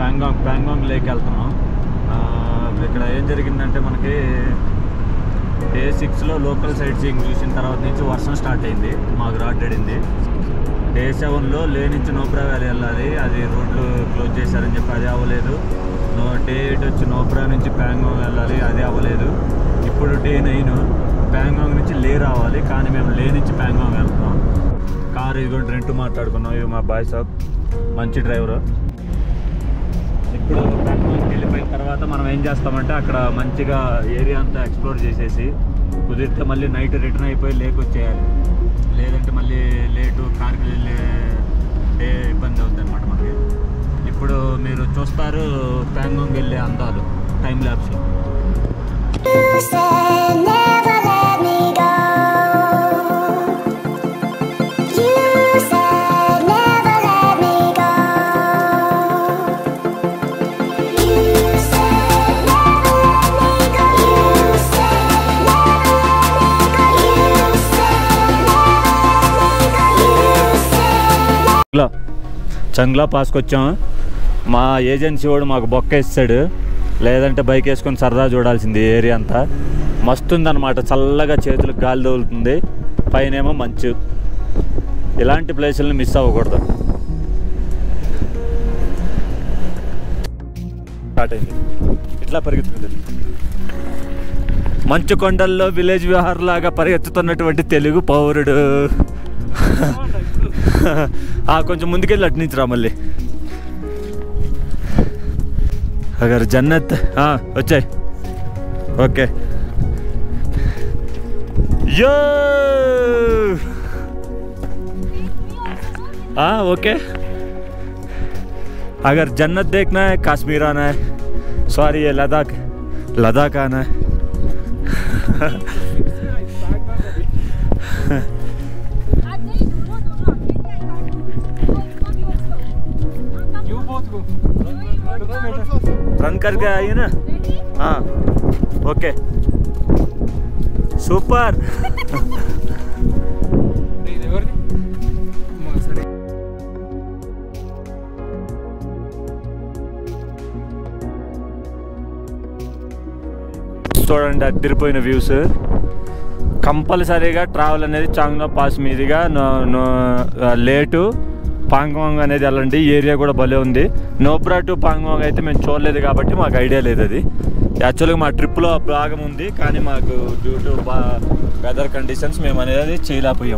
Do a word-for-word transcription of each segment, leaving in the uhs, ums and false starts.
Pangong Pangong lake వెళ్తున్నాం. ఇక్కడ ఏం జరిగిందంటే మనకి డే సిక్స్లో లోకల్ సైట్ సీయింగ్ చూసిన తర్వాత నుంచి వర్షం స్టార్ట్ అయింది, మాకు రాడ్డడింది. డే సెవెన్లో లే నుంచి నోబ్రా వ్యాలీ వెళ్ళాలి, అది రోడ్లు క్లోజ్ చేశారని చెప్పి అది అవ్వలేదు. నో డే ఎయిట్ వచ్చి నోబ్రా నుంచి ప్యాంగాంగ్ వెళ్ళాలి, అది అవ్వలేదు. ఇప్పుడు డే నైన్ ప్యాంగాంగ్ నుంచి లే రావాలి, కానీ మేము లే నుంచి ప్యాంగాంగ్ వెళ్తున్నాం. కారు ఇదిగోండి రెంట్ మాట్లాడుకున్నాం. ఇవి మా బాయ్ సాబ్ మంచి డ్రైవరు. ఇప్పుడు ప్యాంగాంగ్కి వెళ్ళిపోయిన తర్వాత మనం ఏం చేస్తామంటే అక్కడ మంచిగా ఏరియా అంతా ఎక్స్ప్లోర్ చేసేసి కుదిరితే మళ్ళీ నైట్ రిటర్న్ అయిపోయి లేక్ వచ్చేయాలి. లేదంటే మళ్ళీ లేటు కార్కి వెళ్ళే డే ఇబ్బంది అవుతుంది అనమాట మనకి. ఇప్పుడు మీరు చూస్తారు ప్యాంగాంగ్ వెళ్ళే అందాలు టైం ల్యాబ్స్లో. చంగ్లా పాస్కి వచ్చాము. మా ఏజెన్సీ వాడు మాకు బొక్క ఇస్తాడు, లేదంటే బైక్ వేసుకొని సరదా చూడాల్సింది. ఏరియా అంతా మస్తు ఉందన్నమాట, చల్లగా చేతులకు గాలి తగులుతుంది, పైనేమో మంచు. ఇలాంటి ప్లేసులను మిస్ అవ్వకూడదు. స్టార్ట్ అయింది, ఇట్లా పరిగెత్తుతుంది. మంచు కొండల్లో విలేజ్ విహార్ లాగా పరిగెత్తుతున్నటువంటి తెలుగు పౌరుడు. కొంచెం ముందుకెళ్ళి అటు నుంచి రా మళ్ళీ. అగర్ జన్నత్ వచ్చాయి. ఓకే यो हाँ ओके. अगर जन्नत देखना है कश्मीर आना है, सॉरी ये लद्दाख लद्दाख आना है. रन करके आइए ना. हाँ ओके సూపర్. చూడండి అదిరిపోయిన వ్యూస్. కంపల్సరీగా ట్రావెల్ అనేది చాంగ్లా పాస్ మీదుగా లేటు పాంగాంగ్ అనేది వెళ్ళండి. ఏరియా కూడా భలే ఉంది. నోబ్రా టు పాంగాంగ్ అయితే మేము చూడలేదు కాబట్టి మాకు ఐడియా లేదు. అది యాక్చువల్గా మా ట్రిప్లో భాగం ఉంది, కానీ మాకు డ్యూ టు వెదర్ కండిషన్స్ మేము అనేది చేయలేకపోయాం.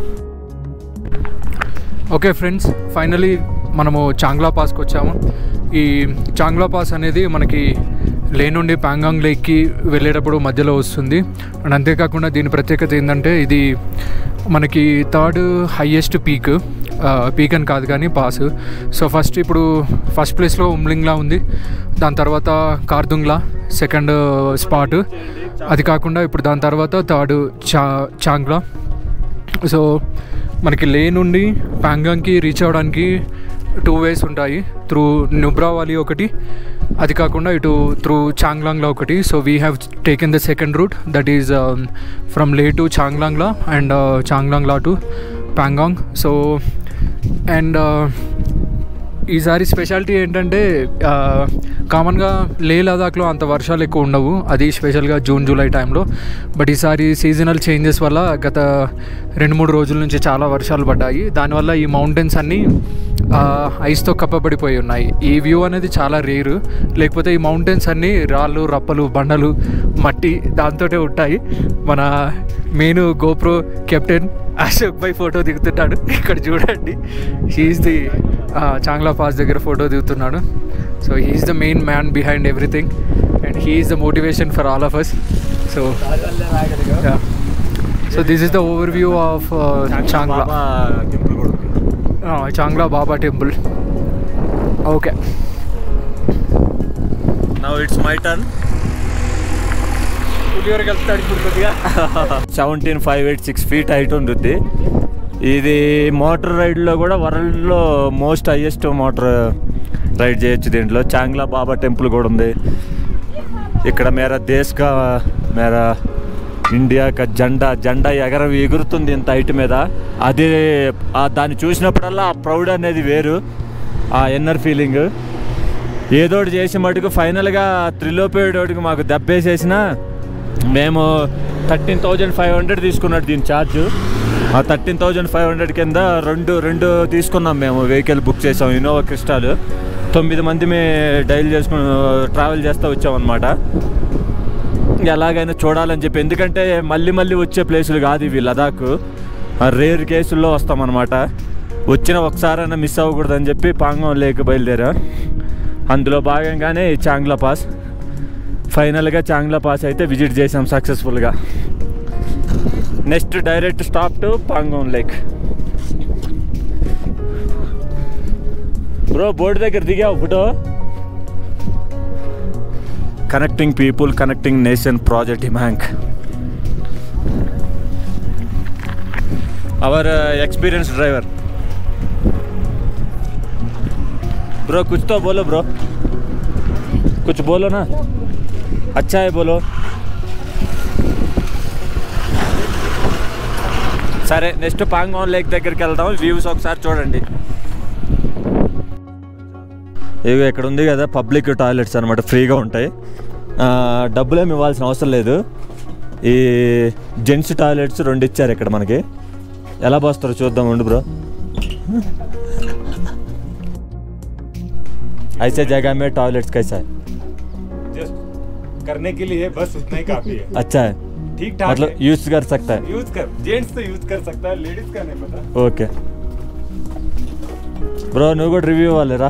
ఓకే ఫ్రెండ్స్, ఫైనలీ మనము చాంగ్లా పాస్కి వచ్చాము. ఈ చాంగ్లా పాస్ అనేది మనకి లే నుండి ప్యాంగాంగ్ లేక్కి వెళ్ళేటప్పుడు మధ్యలో వస్తుంది. అండ్ అంతేకాకుండా దీని ప్రత్యేకత ఏంటంటే ఇది మనకి థర్డ్ హైయెస్ట్ పీక్. పీక్ అని కాదు కానీ పాస్. సో ఫస్ట్ ఇప్పుడు ఫస్ట్ ప్లేస్లో ఉమ్లింగ్లా ఉంది, దాని తర్వాత కార్దుంగ్లా సెకండ్ స్పాట్. అది కాకుండా ఇప్పుడు దాని తర్వాత థర్డ్ చా చాంగ్లా. సో మనకి లే నుండి ప్యాంగాంగ్కి రీచ్ అవ్వడానికి టూ వేస్ ఉంటాయి, త్రూ నుబ్రా వ్యాలీ ఒకటి, అది కాకుండా ఇటు త్రూ చాంగ్లాంగ్లా ఒకటి. So we have taken the second route, that is from Leh to Changla and Changla to Pangong. So and ఈసారి స్పెషాలిటీ ఏంటంటే కామన్గా లే లదాఖ్లో అంత వర్షాలు ఎక్కువ ఉండవు, అది స్పెషల్గా జూన్ జూలై టైంలో. బట్ ఈసారి సీజనల్ చేంజెస్ వల్ల గత రెండు మూడు రోజుల నుంచి చాలా వర్షాలు పడ్డాయి. దానివల్ల ఈ మౌంటైన్స్ అన్నీ ఐస్తో కప్పబడిపోయి ఉన్నాయి. ఈ వ్యూ అనేది చాలా రేరు, లేకపోతే ఈ మౌంటైన్స్ అన్నీ రాళ్ళు రప్పలు బండలు మట్టి దాంతో ఉంటాయి. మన మెయిన్ గోప్రో కెప్టెన్ అశోక్ భాయ్ ఫోటో దిగుతున్నాడు. ఇక్కడ చూడండి, హీఈస్ ది చాంగ్లా పాస్ దగ్గర ఫోటో దిగుతున్నాడు. So he's the main man behind everything and he's the motivation for all of us. So so this is the over view of Changla Changla Baba temple. Okay, now it's my turn. Seventeen five eight six feet height ఉంటుంది. ఇది motor రైడ్లో కూడా వరల్డ్లో most highest motor ride చేయొచ్చు. దీంట్లో Chagla Baba temple కూడా ఉంది. ఇక్కడ మేరా దేశ్ కా మేరా ఇండియా కా జెండా జెండా ఎగర ఎగురుతుంది ఇంత హైట్ మీద. అది దాన్ని చూసినప్పుడల్లా ఆ ప్రౌడ్ అనేది వేరు, ఆ ఇన్నర్ ఫీలింగ్. ఏదోటి చేసి మటుకు ఫైనల్గా త్రిలోపేటోటికి మాకు దెబ్బేసేసిన మేము థర్టీన్ థౌజండ్ ఫైవ్ హండ్రెడ్ తీసుకున్నట్టు దీని ఛార్జ్. ఆ థర్టీన్ థౌజండ్ ఫైవ్ హండ్రెడ్ కింద రెండు రెండు తీసుకున్నాం మేము. వెహికల్ బుక్ చేసాం, ఇన్నోవా క్రిస్టాల్. తొమ్మిది మంది మేము డైల్ చేసుకుని ట్రావెల్ చేస్తూ వచ్చామన్నమాట. ఎలాగైనా చూడాలని చెప్పి, ఎందుకంటే మళ్ళీ మళ్ళీ వచ్చే ప్లేసులు కాదు ఇవి. లదాఖ్ రేర్ కేసుల్లో వస్తామన్నమాట. వచ్చిన ఒకసారైనా మిస్ అవ్వకూడదని చెప్పి పాంగాంగ్ లేక్ బయలుదేరా. అందులో భాగంగానే చాంగ్లా పాస్. ఫైనల్గా చాంగ్లా పాస్ అయితే విజిట్ చేసాం సక్సెస్ఫుల్గా. Next direct stop to Pangong lake. Bro board దగ్గర దిగావు photo. Connecting people, connecting nation project Himank. Our experience driver. Bro कुछ तो बोलो ब्रो, कुछ बोलो ना, अच्छा है बोलो. సరే నెక్స్ట్ పాంగాంగ్ లేక్ దగ్గరికి వెళ్దాం. వ్యూస్ ఒకసారి చూడండి. ఇవి ఇక్కడ ఉంది కదా పబ్లిక్ టాయిలెట్స్ అనమాట, ఫ్రీగా ఉంటాయి. డబ్బులేమి ఇవ్వాల్సిన అవసరం లేదు. ఈ జెంట్స్ టాయిలెట్స్ రెండు ఇచ్చారు ఇక్కడ మనకి. ఎలా పోస్తారో చూద్దాం ఉండు బ్రో. ऐसे जगह में टॉयलेट्स कैसा है? जस्ट करने के लिए बस उतना ही काफी है. अच्छा है, ठीक ठाक मतलब है. यूज कर सकता है. यूज कर, जेंट्स तो यूज कर सकता है, लेडीज का नहीं पता. ఓకే బ్రో, నువ్వు కూడా రివ్యూ ఇవ్వాలిరా.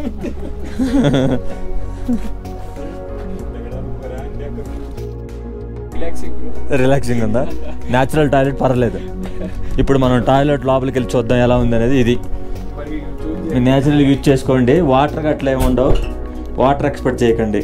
రిలాక్సింగ్ ఉందా? న్యాచురల్ టాయిలెట్ పర్లేదు. ఇప్పుడు మనం టాయిలెట్ లోపలికి వెళ్ళి చూద్దాం ఎలా ఉంది అనేది. ఇది న్యాచురల్ యూజ్ చేసుకోండి. వాటర్ అట్లా ఏముండవు, వాటర్ ఎక్స్పెక్ట్ చేయకండి.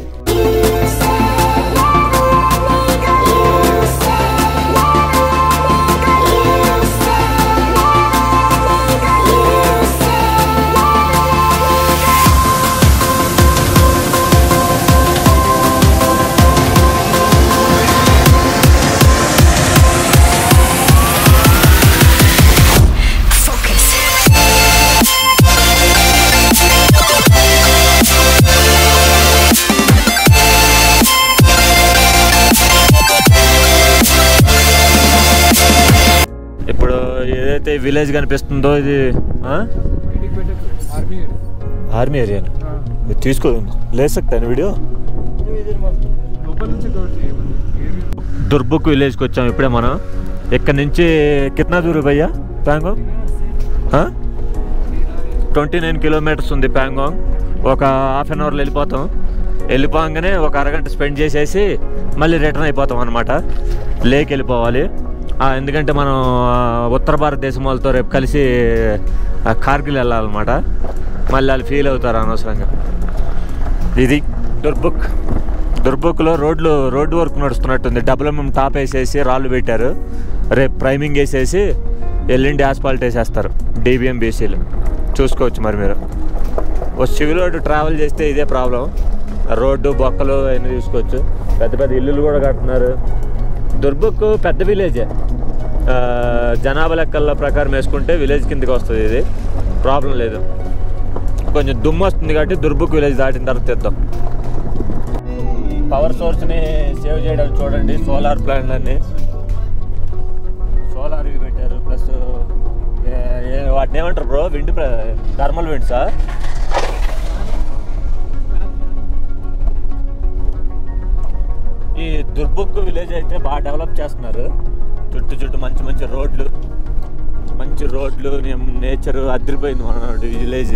ఇప్పుడు ఏదైతే విలేజ్ కనిపిస్తుందో ఇది ఆర్మీ ఏరియా. తీసుకో ले सकता है వీడియో. దుర్బుక్ విలేజ్కి వచ్చాం ఇప్పుడే మనం. ఇక్కడ నుంచి కిतना दूर భయ్యా ప్యాంగాంగ్? ట్వంటీ నైన్ కిలోమీటర్స్ ఉంది ప్యాంగాంగ్. ఒక హాఫ్ అన్ అవర్లో వెళ్ళిపోతాం. వెళ్ళిపోగానే ఒక అరగంట స్పెండ్ చేసేసి మళ్ళీ రిటర్న్ అయిపోతాం అనమాట. లేక్ వెళ్ళిపోవాలి. ఎందుకంటే మనం ఉత్తర భారతదేశం వాళ్ళతో రేపు కలిసి కార్గిల్ వెళ్ళాలన్నమాట. మళ్ళీ వాళ్ళు ఫీల్ అవుతారు అనవసరంగా. ఇది దుర్బుక్. దుర్బుక్లో రోడ్లు రోడ్డు వర్క్ నడుస్తున్నట్టుంది. డబుల్ ఎంఎం టాప్ వేసేసి రాళ్ళు పెట్టారు. రేపు ప్రైమింగ్ వేసేసి ఎల్లుండి ఆస్పాల్ట్ వేసేస్తారు డీబీఎం బీసీలు. చూసుకోవచ్చు మరి మీరు. ఓ సివిల్ రోడ్డు ట్రావెల్ చేస్తే ఇదే ప్రాబ్లం. రోడ్డు బొక్కలు అవన్నీ చూసుకోవచ్చు. పెద్ద పెద్ద ఇల్లులు కూడా కడుతున్నారు. దుర్బుక్ పెద్ద విలేజే. జనాభా లెక్కల ప్రకారం వేసుకుంటే విలేజ్ కిందకి వస్తుంది. ఇది ప్రాబ్లం లేదు. కొంచెం దుమ్ము వస్తుంది కాబట్టి దుర్బుక్ విలేజ్ దాటిన తర్వాత తెద్దాం. పవర్ సోర్స్ని సేవ్ చేయడానికి చూడండి. సోలార్ ప్లాంట్ అన్ని సోలార్ ఇవి పెట్టారు. ప్లస్ వాటిని ఏమంటారు బ్రో? Wind thermal విండ్సా? ఈ దుర్బుక్ విలేజ్ అయితే బాగా డెవలప్ చేస్తున్నారు. చుట్టూ చుట్టూ మంచి మంచి రోడ్లు, మంచి రోడ్లు, నేచర్ అదిరిపోయింది మన విలేజ్.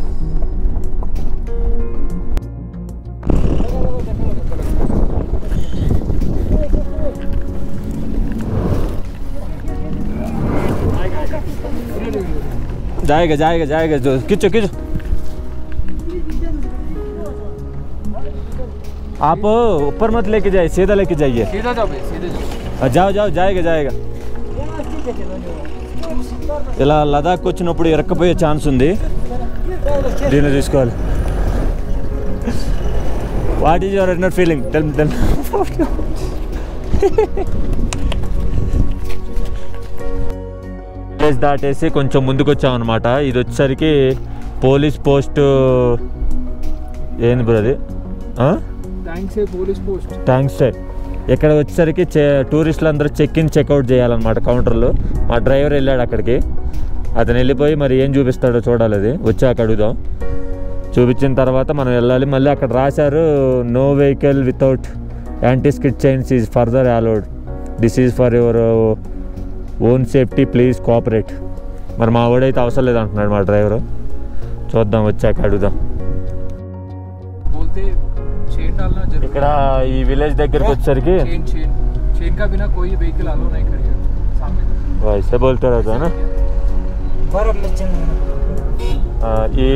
जाएगा जाएगा जाएगा जो खींचो खींचो. आप ऊपर मत लेके जाइए, सीधा लेके जाइए. सीधा जाओ भाई, सीधे जाओ. जाओ जाओ जाएगा जाएगा. ఇలా లదాఖ్ వచ్చినప్పుడు ఇరక్కపోయే ఛాన్స్ ఉంది. దీన్ని తీసుకోవాలి. What is your inner feeling? Tell tell. Place దాటేసి కొంచెం ముందుకు వచ్చామన్నమాట. ఇది వచ్చేసరికి పోలీస్ పోస్ట్ ఏంది బ్రో అది? Police post. థ్యాంక్స్. ఇక్కడ వచ్చేసరికి చె టూరిస్టులు అందరూ చెక్ ఇన్ చెక్అవుట్ చేయాలన్నమాట కౌంటర్లో. మా డ్రైవర్ వెళ్ళాడు అక్కడికి. అతను వెళ్ళిపోయి మరి ఏం చూపిస్తాడో చూడాలి. అది వచ్చాక అడుగుదాం. చూపించిన తర్వాత మనం వెళ్ళాలి. మళ్ళీ అక్కడ రాశారు no vehicle without anti skid chains is further allowed. This is for your own safety please cooperate. మరి మా వాడైతే అవసరం లేదు అంటున్నాడు మా డ్రైవరు. చూద్దాం వచ్చాక అడుగుదాం. ఇక్కడ ఈ విలేజ్ దగ్గరికి వచ్చేసరికి वैसे बोलते रहता है ना ఈ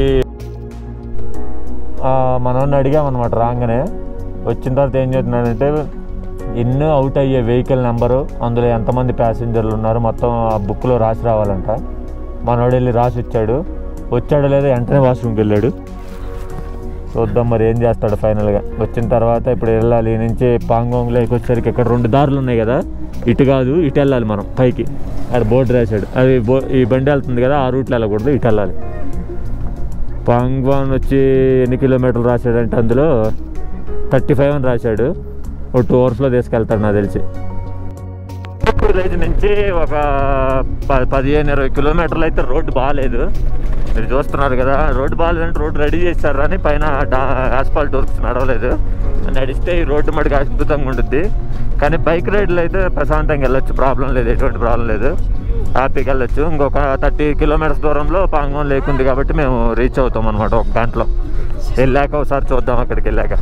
మనోడిని అడిగామన్నమాట. రాగానే వచ్చిన తర్వాత ఏం చెప్తున్నాడంటే ఇన్ను అవుట్ అయ్యే వెహికల్ నెంబరు, అందులో ఎంతమంది ప్యాసింజర్లు ఉన్నారు మొత్తం ఆ బుక్లో రాసి రావాలంట. మనోడు వెళ్ళి రాసి వచ్చాడు. వచ్చాడో లేదో వెంటనే వాష్రూమ్కి వెళ్ళాడు. చూద్దాం మరి ఏం చేస్తాడు ఫైనల్గా. వచ్చిన తర్వాత ఇప్పుడు వెళ్ళాలి. ఈ నుంచి పాంగోంగ్ లేక్ వచ్చేసరికి ఇక్కడ రెండు దారులు ఉన్నాయి కదా, ఇటు కాదు ఇటు వెళ్ళాలి మనం పైకి. అక్కడ బోర్డు రాశాడు. అది బో ఈ బండి వెళ్తుంది కదా, ఆ రూట్లో వెళ్ళకూడదు, ఇటు వెళ్ళాలి. పాంగ్వాన్ వచ్చి ఎన్ని కిలోమీటర్లు రాశాడంటే అందులో థర్టీ ఫైవ్ అని రాశాడు. ఒక టూ అవర్స్లో తీసుకెళ్తాడు నాకు తెలిసి. విలేజ్ నుంచి ఒక ప పదిహేను ఇరవై కిలోమీటర్లు అయితే రోడ్డు బాగాలేదు. మీరు చూస్తున్నారు కదా, రోడ్డు బాగాలేదంటే రోడ్డు రెడీ చేస్తారు అని పైన ఆస్ఫాల్ట్ వర్క్స్ నడవలేదు. నడిస్తే ఈ రోడ్డు మటుకు అద్భుతంగా ఉంటుంది. కానీ బైక్ రైడ్లో అయితే ప్రశాంతంగా వెళ్ళొచ్చు, ప్రాబ్లం లేదు, ఎటువంటి ప్రాబ్లం లేదు, హ్యాపీగా వెళ్ళొచ్చు. ఇంకొక థర్టీ కిలోమీటర్స్ దూరంలో పాంగోన్ లేక్ ఉంది కాబట్టి మేము రీచ్ అవుతాం అనమాట ఒక గంటలో. వెళ్ళాక ఒకసారి చూద్దాం అక్కడికి వెళ్ళాక.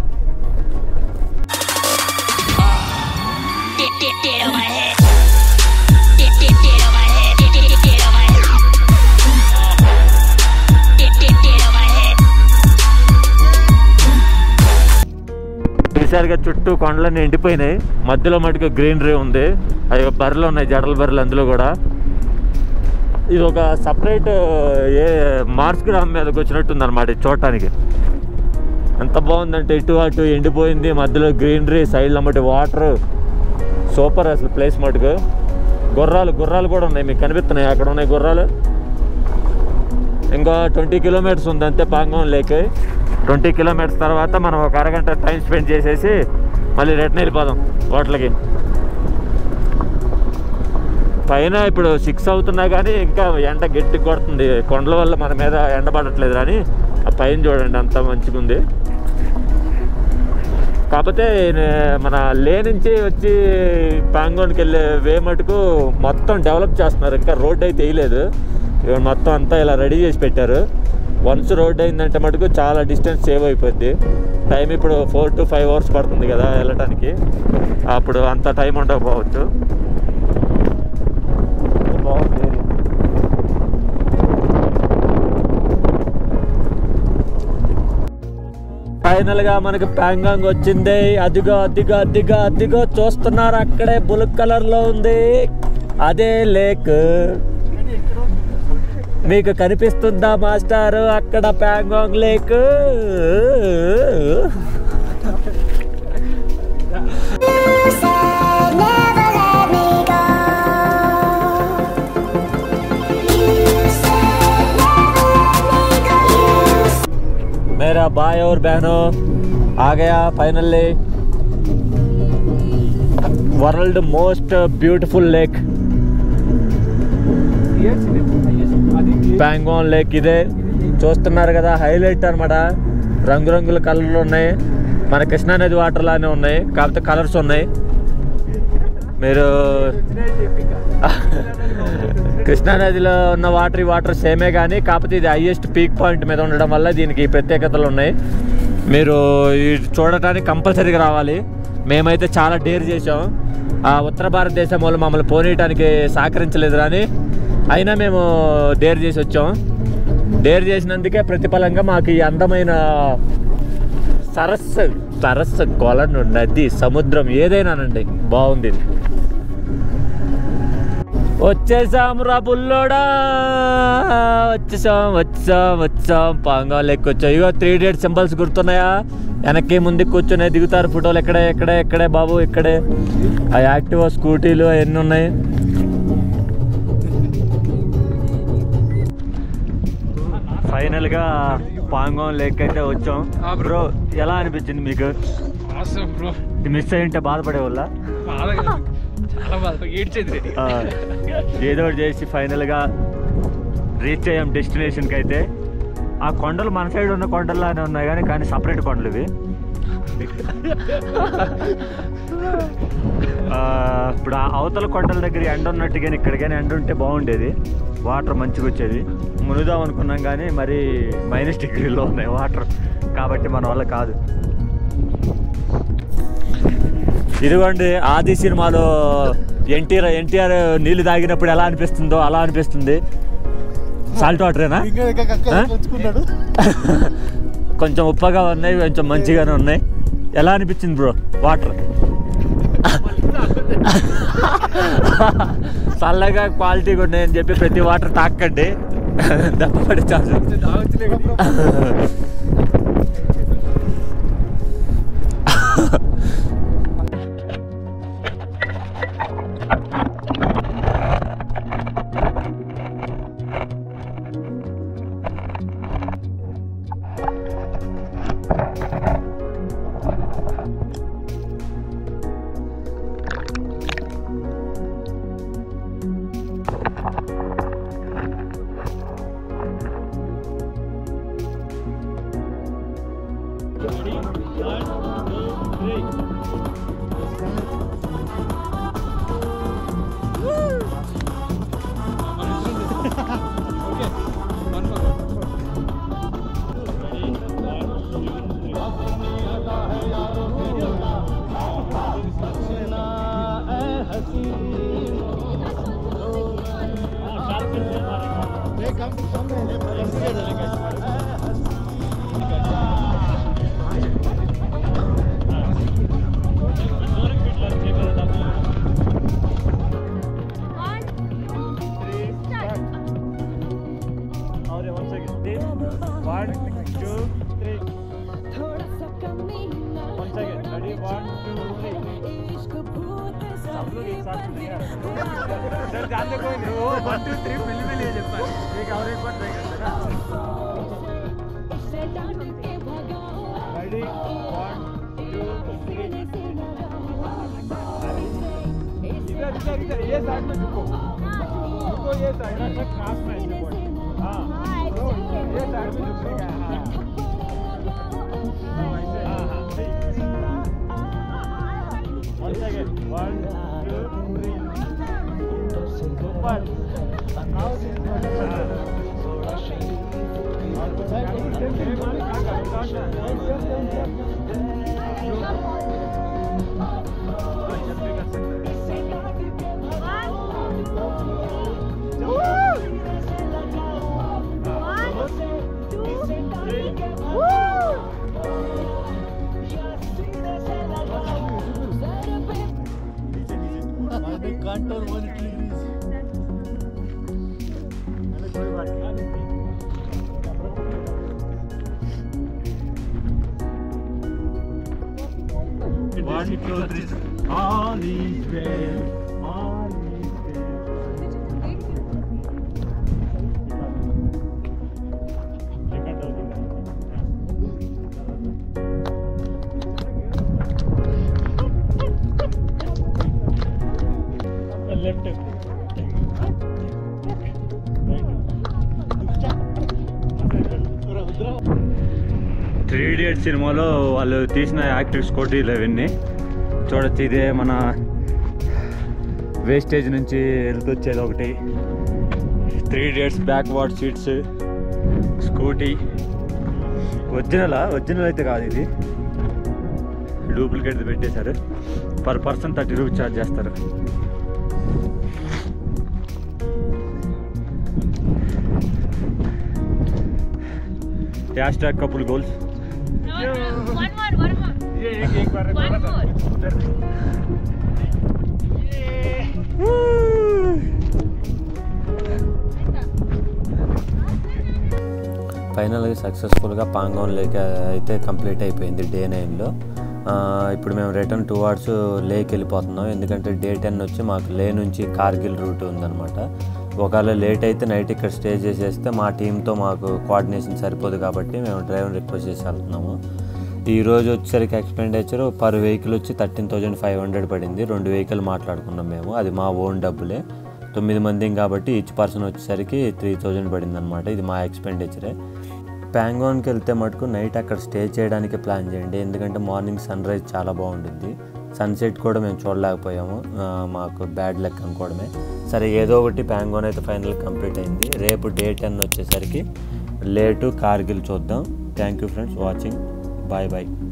ఈసారిగా చుట్టూ కొండలన్నీ ఎండిపోయినాయి, మధ్యలో మటుకు గ్రీనరీ ఉంది. అవి బర్రెలు ఉన్నాయి, జడల బర్రెలు అందులో కూడా. ఇది ఒక సపరేట్ ఏ మార్స్ గ్రామం మీదకి వచ్చినట్టుంది అనమాట చూడటానికి. ఎంత బాగుందంటే ఇటు అటు ఎండిపోయింది, మధ్యలో గ్రీనరీ, సైడ్లో మట్టి వాటర్, సూపర్ అసలు ప్లేస్ మటుకు. గుర్రాలు గుర్రాలు కూడా ఉన్నాయి, మీకు కనిపిస్తున్నాయి అక్కడ ఉన్నాయి గుర్రాలు. ఇంకా ట్వంటీ కిలోమీటర్స్ ఉంది అంతే పాంగోన్ లేక్. ట్వంటీ కిలోమీటర్స్ తర్వాత మనం ఒక అరగంట టైం స్పెండ్ చేసేసి మళ్ళీ రిటర్న్ వెళ్ళిపోదాం హోటల్కి. పైన ఇప్పుడు సిక్స్ అవుతున్నా కానీ ఇంకా ఎండ గట్టి కొడుతుంది. కొండల వల్ల మన మీద ఎండ పడట్లేదు కానీ ఆ పైన చూడండి అంత మంచిగా ఉంది. కాకపోతే మన లే నుంచి వచ్చి పాంగోన్కి వెళ్ళే వే మటుకు మొత్తం డెవలప్ చేస్తున్నారు. ఇంకా రోడ్ అయితే వేయలేదు, మొత్తం అంతా ఇలా రెడీ చేసి పెట్టారు. వన్స్ రోడ్ అయిందంటే మటుకు చాలా డిస్టెన్స్ సేవ్ అయిపోద్ది. టైం ఇప్పుడు ఫోర్ టు ఫైవ్ అవర్స్ పడుతుంది కదా వెళ్ళటానికి, అప్పుడు అంత టైం ఉండకపోవచ్చు. బాగుంది. ఫైనల్గా మనకి పాంగాంగ్ వచ్చింది. అదిగో అదిగో అదిగో అదిగో చూస్తున్నారు అక్కడే బులుక్ కలర్లో ఉంది, అదే లేక్. మీకు కనిపిస్తుందా మాస్టారు అక్కడ పాంగాంగ్ లేక్? मेरा भाई और बहनों आ गया finally world most beautiful lake Pangong lake. ఇదే చూస్తున్నారు కదా, హైలైట్ అనమాట. రంగురంగుల కలర్లు ఉన్నాయి, మన కృష్ణానది వాటర్ లానే ఉన్నాయి, కాకపోతే కలర్స్ ఉన్నాయి. మీరు కృష్ణానదిలో ఉన్న వాటర్ ఈ వాటర్ సేమే కానీ కాకపోతే ఇది హైయెస్ట్ పీక్ పాయింట్ మీద ఉండడం వల్ల దీనికి ప్రత్యేకతలు ఉన్నాయి. మీరు ఇది చూడటానికి కంపల్సరీగా రావాలి. మేమైతే చాలా డేర్ చేసాం. ఆ ఉత్తర భారతదేశం వాళ్ళు మమ్మల్ని పోనీయటానికి సహకరించలేదు కానీ అయినా మేము డేర్ చేసి వచ్చాం. డేర్ చేసినందుకే ప్రతిఫలంగా మాకు ఈ అందమైన సరస్సు సరస్సు కొలను, నది, సముద్రం ఏదైనానండి బాగుంది. వచ్చేసాం రా బుల్లోడా, వచ్చేసాం వచ్చాం వచ్చాం పాంగోన్ లేక్ వచ్చాం. ఇగో త్రీ డేట్ సింబల్స్ గుర్తున్నాయా? వెనక్కి ముందుకు కూర్చొని దిగుతారు ఫోటోలు. ఎక్కడే ఎక్కడే ఎక్కడే బాబు ఇక్కడే. ఆ యాక్టివా స్కూటీలు అవన్నీ ఉన్నాయి. ఫైనల్గా పాంగాంగ్ లేక్ అయితే వచ్చాం. బ్రో ఎలా అనిపించింది మీకు? బ్రో మిస్ అయ్యింటే బాధపడే వాళ్ళ చాలా బాధ ఏడ్చేది. ఏదో ఒకటి చేసి ఫైనల్గా రీచ్ అయ్యాం డెస్టినేషన్కి. అయితే ఆ కొండలు మన సైడ్ ఉన్న కొండల్లానే ఉన్నాయి కానీ కానీ సపరేట్ కొండలు ఇవి. ఇప్పుడు అవతల కొండల దగ్గర ఎండ ఉన్నట్టు కానీ ఇక్కడ కానీ ఎండ ఉంటే బాగుండేది, వాటర్ మంచిగా వచ్చేది. మునుదాం అనుకున్నాం కానీ మరి మైనస్ డిగ్రీలో ఉన్నాయి వాటర్, కాబట్టి మన వల్ల కాదు. ఇదిగోండి ఆది సినిమాలో ఎన్టీఆర్ ఎన్టీఆర్ నీళ్ళు తాగినప్పుడు ఎలా అనిపిస్తుందో అలా అనిపిస్తుంది. సాల్ట్ వాటరేనా? కొంచెం ఉప్పగా ఉన్నాయి, కొంచెం మంచిగానే ఉన్నాయి. ఎలా అనిపించింది బ్రో వాటర్? చల్లగా క్వాలిటీగా ఉన్నాయని చెప్పి ప్రతి వాటర్ తాకండి, దెబ్బ పడే ఛాన్స్. ये साइड में झुको, झुको ये साइड में क्रास में झुको. हाँ ये साइड में झुकेगा. हाँ ऐसे. हाँ हाँ one second, one two three. ऊपर One, two, three. All is well. All is well. Left. Three idiots సినిమాలో వాళ్ళు తీసిన యాక్టివ్ స్కూటీలు అవన్నీ చూడొచ్చు. ఇదే మన వేస్టేజ్ నుంచి వెళ్తూ వచ్చేది ఒకటి. Three idiots backward seats scooty. ఒరిజినలా? ఒరిజినల్ అయితే కాదు, ఇది డూప్లికేట్ పెట్టేశారు. Per person thirty rupees charge చేస్తారు. Hash tag couple goals. One more, one more. ये एक एक बार One more. ఫైనల్గా సక్సెస్ఫుల్గా పాంగాంగ్ లేక్ అయితే కంప్లీట్ అయిపోయింది డే నైన్లో. ఇప్పుడు మేము రిటర్న్ టువార్డ్స్ లేక్ వెళ్ళిపోతున్నాం. ఎందుకంటే డే టెన్ వచ్చి మాకు లే నుంచి కార్గిల్ రూట్ ఉందన్నమాట. ఒకవేళ లేట్ అయితే నైట్ ఇక్కడ స్టే చేసేస్తే మా టీంతో మాకు కోఆర్డినేషన్ సరిపోదు కాబట్టి మేము డ్రైవర్ రిక్వెస్ట్ చేసి వెళ్తున్నాము. ఈరోజు వచ్చేసరికి ఎక్స్పెండిచర్ పర్ వెహికల్ వచ్చి థర్టీన్ థౌజండ్ ఫైవ్ హండ్రెడ్ పడింది. రెండు వెహికల్ మాట్లాడుకున్నాం మేము, అది మా ఓన్ డబ్బులే. తొమ్మిది మంది కాబట్టి ఈచ్ పర్సన్ వచ్చేసరికి త్రీ థౌజండ్ పడింది అనమాట. ఇది మా ఎక్స్పెండిచరే. ప్యాంగాంగ్కి వెళ్తే మటుకు నైట్ అక్కడ స్టే చేయడానికి ప్లాన్ చేయండి, ఎందుకంటే మార్నింగ్ సన్ రైజ్ చాలా బాగుంటుంది. సన్సెట్ కూడా మేము చూడలేకపోయాము, మాకు బ్యాడ్ లక్ అనుకోవడమే. సరే ఏదో ఒకటి ప్యాంగాంగ్ అయితే ఫైనల్ కంప్లీట్ అయింది. రేపు డే టెన్ వచ్చేసరికి లేటు కార్గిల్ చూద్దాం. Thank you friends watching. Bye bye.